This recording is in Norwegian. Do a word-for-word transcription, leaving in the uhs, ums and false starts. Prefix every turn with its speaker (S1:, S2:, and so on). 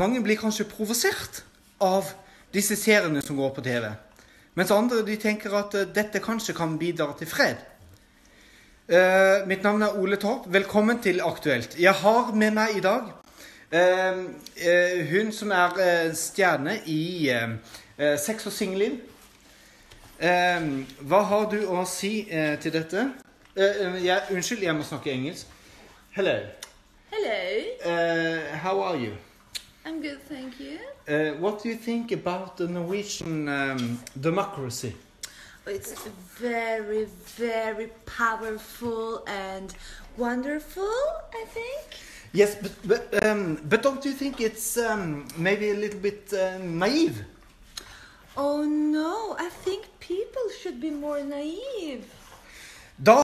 S1: mange blir kanskje provosert av disse seriene som går på T V. Mens andre de tenker at uh, dette kanskje kan bidra til fred. Uh, mitt navn er Ole Torp. Velkommen til Aktuelt. Jeg har med meg i dag uh, uh, hun som er uh, stjerne i uh, uh, Sex og Singelliv. Uh, hva har du å si uh, til dette? Uh, uh, ja, unnskyld, jeg må snakke engelsk. Hello.
S2: Hello.
S1: Uh, how are you?
S2: I'm good, thank you.
S1: Uh, what do you think about the Norwegian um, democracy?
S2: It's very, very powerful and wonderful, I think.
S1: Yes, but but, um, but don't you think it's um, maybe a little bit uh, naive?
S2: Oh no, I think people should be more naive.
S1: Da